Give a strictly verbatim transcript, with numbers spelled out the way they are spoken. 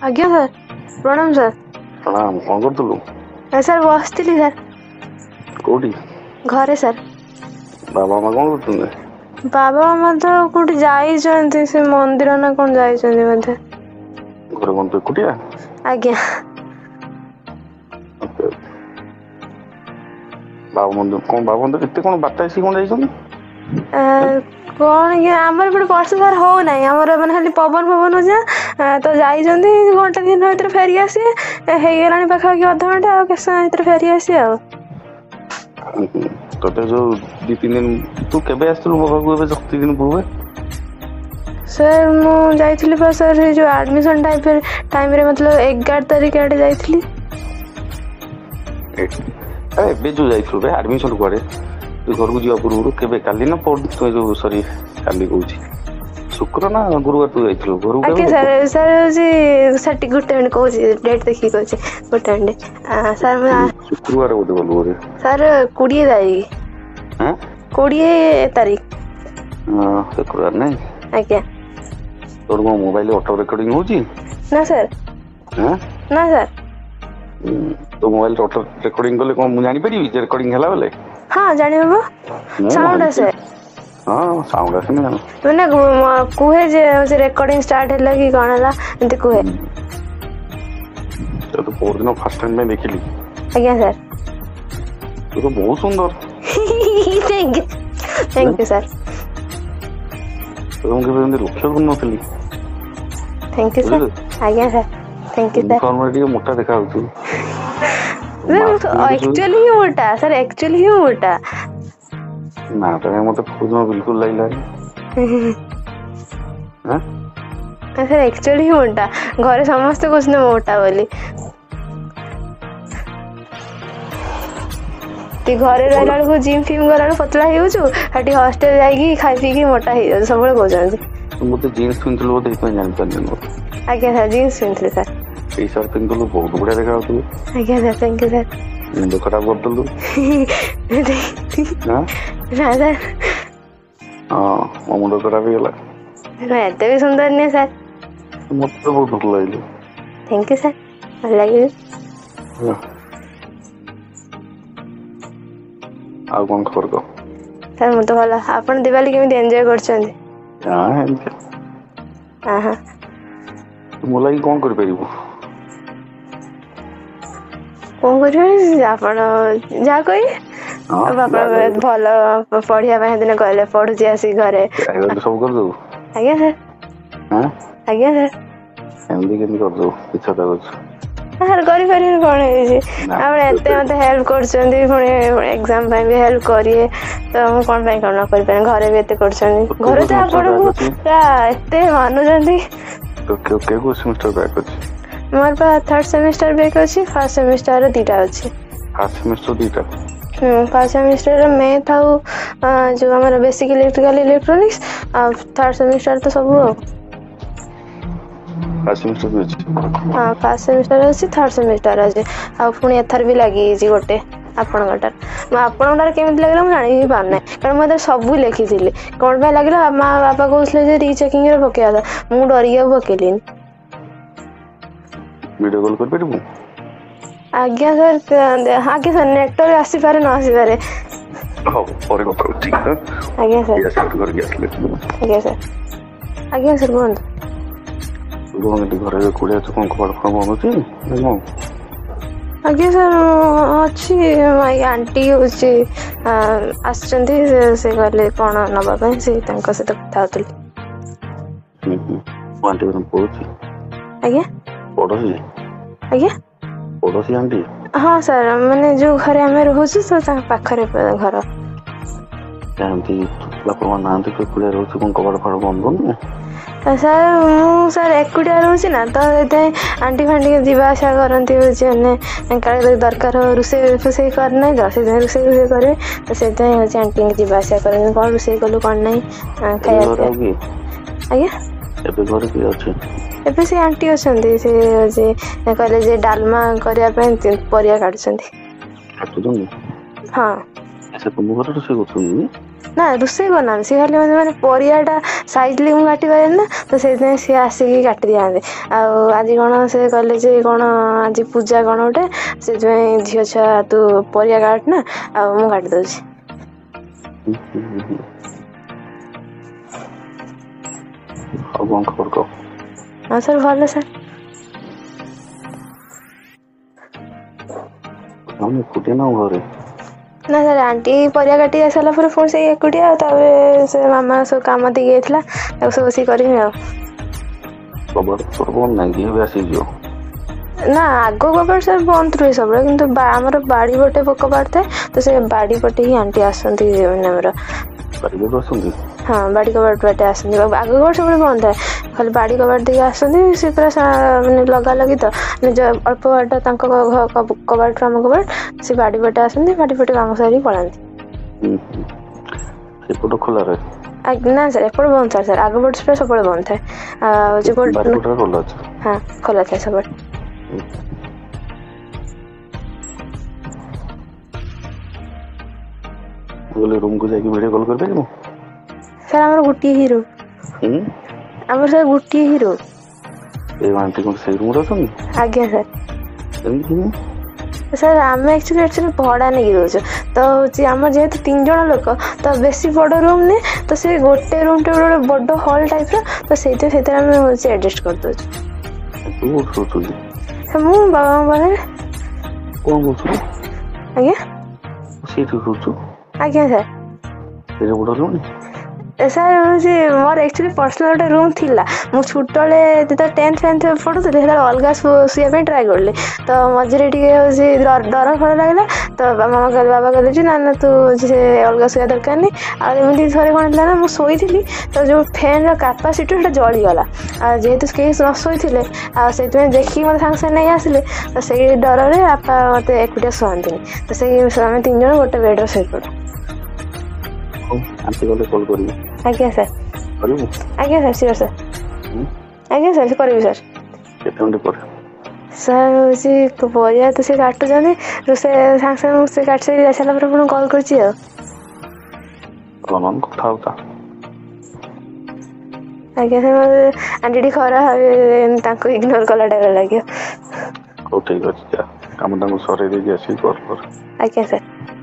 आज्ञा सर प्रणाम सर। प्रणाम कौन करतलु सर बसଥିଲି सर कोठी घरे सर। बाबा माँ कौन करतुने बाबा माँ तो कोठी जाइछन्ति से मंदिर ना कोन जाइछन्ति मते घर कोन तो कुटिया आज्ञा बाबा मंदिर कौन बाबा मंदिर केते कोन बाटा सी कोन जाइछन कौन कि आमर पटे वर्षा सार हो ना आमर माने खाली पवन पवन हो जा तो जाइछन्ति घंटा दिन भीतर फेरी आसी हे गेलानी पाखा कि आधा घंटा आ के समय भीतर फेरी आसी आ तोते जो दि तीन दिन तू केबे आस्तलु बाबा को एबे शक्ति दिन बुवे सर मु जाइथिली बा सर जो एडमिशन टाइम टाइम रे मतलब ग्यारह तारीख आडे जाइथिली ए बे जो जाइथु बे एडमिशन करे तू घर को जिया पूर्व केबे काली ना पड़ तो जो सॉरी काली कहूची शुक्र ना गुरुवार तू जाइथु घर को ओके सर सर जी सटी गुड टाइम कहूची डेट देखि कहूची गुड टाइम सर मैं शुक्रवार बोलते बोलबो रे सर बीस तारीख हां बीस तारीख हां शुक्रवार नहीं आज्ञा तोर को मोबाइल ऑटो रिकॉर्डिंग होची ना सर हां ना सर तो मोबाइल ऑटो रिकॉर्डिंग करले कोन मु जानि परिबी जे रिकॉर्डिंग हला बेले हां जानि बाबा साउंड आसे हां साउंड आसे ना माने कुहे जे जे रिकॉर्डिंग स्टार्ट हला कि कोन हला एंते कुहे तो तो पोर दिन फर्स्ट टाइम में देखिली आज्ञा सर तू तो बहुत सुंदर thank you thank you sir तुम के बंदे लक्ष्य कर नथली थैंक यू सर आज्ञा sir thank you sir formality मोटा देखा होती एक्चुअली ही मोटा सर एक्चुअली ही मोटा ना तो मते खुद में बिल्कुल लाई लाई हां सर एक्चुअली ही मोटा घरे समस्त कुछ न मोटा बोली ती घरे रहला को जिम फिम गला पतला हेउ छु हटी हॉस्टल जाई खाई पी के मोटा हे सब बळे को जान मते जींस पिनथलो देख पे जान पान आज्ञा सर जींस पिनथले सर टी शर्ट पिनथलो बहुत बढ़िया देखा होती आज्ञा सर थैंक यू सर मुंड खराब कर दलु हां ना सर हां मो मुंड खराब गेला मैं एते भी सुंदर नहीं सर मते बहुत भल लागले थैंक यू सर भल लागिल आ कौन खबर को सर मु तो भला आपण दिवाली केमि एन्जॉय करछन हां एन्जॉय हां हां मोलाई कौन कर परिबो कौन करियो आपण जा कोई बापा भल पढ़िया पे दिन कहले पढ़ुची आसी घरे सब कर दो आज्ञा सर हां आज्ञा सर एमडी केमि कर दो इच्छा ता कुछ सर करी करी कोन हे आपण एते मते हेल्प करछन्ती पुणी एग्जाम पे भी हेल्प करिए तो हम कोन पे कोन कर पे घरे भी एते करछन्ती घरे तो आपण पूरा एते मानु जंती तो के के को सेमेस्टर बैक अछि मोर पा थर्ड सेमेस्टर बैक अछि फर्स्ट सेमेस्टर दीटा अछि फर्स्ट सेमेस्टर दीटा हम्म फर्स्ट सेमेस्टर में था जो हमारा बेसिक इलेक्ट्रिकल इलेक्ट्रॉनिक्स और थर्ड सेमेस्टर तो सब हो फर्स्ट सेमेस्टर भी अछि हां फर्स्ट सेमेस्टर अछि थर्ड सेमेस्टर अछि आ पुणी एथर भी लागि जी गोटे आपण गटर म आपण गटर केमित लागला म जानि ही पार नै कारण म सब लिखि थिले कोन पे लागला मां बाबा कहले जे रीचेकिंग रे पकेया था मु डरिया पकेलिन वीडियो कॉल कर पेटबू आज्ञा सर आज्ञा सर नेटवर्क आसी पारे न आसी पारे हां और को ठीक है आज्ञा सर यस कर गया आज्ञा सर आज्ञा सर बोल लोग ने घरे कोड़े तो कोन खबर खबर होती नो आज्ञा सर अच्छी माई आंटी होची आछंती से गले कोन नबा पे से तंक से कथा होतली हम्म आंटी ने पहुंची आज्ञा पड़ोसी आज्ञा पड़ोसी आंटी हाँ सर मैंने जो घरे हमें रोची तो पाखरे घर आंटी बापा नांती को कुले रोची कोन कबाड़ फाड़ बंद न सर मु सर एकुटिया रोची ना तो एते आंटी फांटी जीवा आशा करंती होची ने काले दरकार रुसे रुसे कर नै द से रुसे रुसे करे तो सेते होची आंटी जीवा आशा करन कोन रुसे कलु कोन नै खाया आज्ञा एबे घर की अछि एबे से आंटी अछंती से जे कहले जे डालमा करिया पे परिया काटछंती काटु दंगी हां ऐसे तुम घर रुसे करछनी ନା ରୋଷେଇ କରୁନାହାନ୍ତି, ସିଏ ଖାଲି ମାନେ ମାନେ ପରିବାଟା ସାଇଜଲି ମୁଁ କାଟି ପାରେନି ନା, ତ ସେଇଥିପାଇଁ ସିଏ ଆସିକି କାଟି ଦିଅନ୍ତି। ଆଉ ଆଜି କ'ଣ ସେ କହିଲେ ଯେ କ'ଣ ଆଜି ପୂଜା କ'ଣ ଗୋଟେ, ସେଥିପାଇଁ ଝିଅ ଛୁଆ ତୁ ପରିବା କାଟ ନା, ଆଉ ମୁଁ କାଟି ଦେଉଛି। ଆଉ କ'ଣ ଖବର କହ? ହଁ ସାର୍ ଭଲ ସାର୍। ଆମେ ଏକୁଟିଆ ନା ଘରେ? ନା ସାର୍ ଆଣ୍ଟି ପରିବା କାଟି ଆସିଲା ପରେ ପୁଣି ସେଇ ଏକୁଟିଆ, ଆଉ ତାପରେ ସେ ମାମା ସବୁ କାମ ଦେଇକି ଯାଇଥିଲା, ତାକୁ ସବୁ ବସିକି କରିବି ଆଉ। କବାଟ ତୋର ବନ୍ଦ ନାହିଁ, ଏବେ ଆସିଯିବ। ନା ଆଗ କବାଟ ସାର୍ ବନ୍ଦ ରୁହେ ସବୁବେଳେ, କିନ୍ତୁ ଆମର ବାଡ଼ି ପଟେ କବାଟ ଥାଏ, ତ ସେ ବାଡ଼ି ପଟେ ହିଁ ଆଣ୍ଟି ଆସନ୍ତି, ମାନେ ଆମର ବାଡ଼ି ପଟେ ଆସନ୍ତି। ହଁ ବାଡ଼ି କବାଟ ବାଟେ ଆସନ୍ତି, ଆଗ କବାଟ ସବୁବେଳେ ବନ୍ଦ ଥାଏ, ଖାଲି ବାଡ଼ି କବାଟ ଦେଇକି ଆସନ୍ତି। ସେ ପୁରା ମାନେ ଲଗା ଲଗି ତ ନିଜ ଅଳ୍ପ ବାଟ ତାଙ୍କ କବାଟରୁ ଆମ କବାଟ, ସେ ବାଡ଼ି ପଟେ ଆସନ୍ତି, ବାଡ଼ି ପଟେ କାମ ସାରିକି ପଳାନ୍ତି। ସେପଟ ଖୋଲା ରହେ? ନା ସାର୍ ଏପଟେ ବନ୍ଦ ଥାଏ ସାର୍, ଆଗ ପଟ ପୁରା ସବୁବେଳେ ବନ୍ଦ ଥାଏ, ଆଉ ହଁ ଖୋଲା ଥାଏ ସବୁବେଳେ। ରୁମକୁ ଯାଇକି ଭିଡ଼ିଓ କଲ୍ କରିପାରିବୁ? ସାର୍ ଆମର ଗୋଟିଏ ହି ରୁମ୍, ଆମର ସାର୍ ଗୋଟିଏ ହି ରୁମ୍। ଏ ଆଣ୍ଟି କ'ଣ ସେଇ ରୁମରେ ଅଛନ୍ତି? ଆଜ୍ଞା ସାର୍। ଏମିତି ସାର୍ ଆମେ ଆକ୍ଚୁଆଲି ଆକ୍ଚୁଆଲି ଭଡ଼ା ନେଇକି ରହୁଛୁ, ତ ହେଉଛି ଆମର ଯେହେତୁ ତିନି ଜଣ ଲୋକ, ତ ବେଶୀ ବଡ଼ ରୁମ୍ ନୁହେଁ, ତ ସେ ଗୋଟେ ରୁମ୍ଟା ଗୋଟେ ବଡ଼ ହଲ୍ ଟାଇପ୍ର, ତ ସେଇଥିପାଇଁ ସେଥିରେ ଆମେ ହେଉଛି ଆଡ଼ଜଷ୍ଟ କରିଦେଉଛୁ। ମୁଁ ବାବାଙ୍କ ପାଖରେ। କ'ଣ କରୁଛୁ? ଆଜ୍ଞା ସେଇଠି ରହୁଛୁ? ଆଜ୍ଞା ସାର୍। ଏତେ ବଡ଼ ରୁମ୍? ସାର୍ ହେଉଛି ମୋର ଆକ୍ଚୁଆଲି ପର୍ସନାଲ୍ ଗୋଟେ ରୁମ୍ ଥିଲା, ମୁଁ ଛୋଟବେଳେ ଯେତେବେଳେ ଟେନ୍ଥ ଫେନ୍ଥ ପଢ଼ୁଥିଲି, ସେତେବେଳେ ଅଲଗା ଶୋଇବା ପାଇଁ ଟ୍ରାଏ କଲି, ତ ମଝିରେ ଟିକେ ହେଉଛି ଡର ଫର ଲାଗିଲା, ତ ମାମା କହିଲେ ବାବା କହିଲେ ଯେ ନା ନା ତୁ ସେ ଅଲଗା ଶୋଇବା ଦରକାର ନାହିଁ। ଆଉ ଏମିତି ଥରେ କ'ଣ ହେଇଥିଲା ନା, ମୁଁ ଶୋଇଥିଲି, ତ ଯେଉଁ ଫ୍ୟାନ୍ର କାପାସିଟି ସେଇଟା ଜଳିଗଲା, ଆଉ ଯେହେତୁ କେହି ନ ଶୋଇଥିଲେ, ଆଉ ସେଇଥିପାଇଁ ଦେଖିକି ମୋତେ ସାଙ୍ଗେ ସାଙ୍ଗେ ନେଇ ଆସିଲେ, ତ ସେଇ ଡରରେ ବାପା ମୋତେ ଏକୁଟିଆ ଶୁଅନ୍ତିନି, ତ ସେଇ ଆମେ ତିନି ଜଣ ଗୋଟେ ବେଡ଼୍ରେ ଶୋଇପଡ଼ୁ। ଆଣ୍ଟି ଗଲେ କଲ୍ କରିବି। ଆଜ୍ଞା ସାର୍। କରିବୁ? ଆଜ୍ଞା ସାର୍ ସିଓର୍ ସାର୍। ଆଜ୍ଞା ସାର୍ କରିବି ସାର୍। କେତେ ମିନିଟ୍ ପରେ? ସାର୍ ହେଉଛି ପରିବା ତ ସେ କାଟୁଛନ୍ତି, ରୋଷେଇ ସାଙ୍ଗେ ସାଙ୍ଗେ ସେ କାଟି ସାରି ଯାଇସାରିଲା ପରେ ପୁଣି କଲ୍ କରୁଛି ଆଉ। କଥା ହଉଥା। ଆଜ୍ଞା ସାର୍ ମୋତେ ଆଣ୍ଟି ଟିକେ ଖରାପ ଭାବେ, ତାଙ୍କୁ ଇଗ୍ନୋର କଲା ଟାଇପ୍ର ଲାଗିବ। ହଉ ଠିକ୍ ଅଛି, ଯା କାମ ତାଙ୍କୁ ସରେଇ ଦେଇକି ଆସିକି କଲ୍ କର। ଆଜ୍ଞା ସାର୍।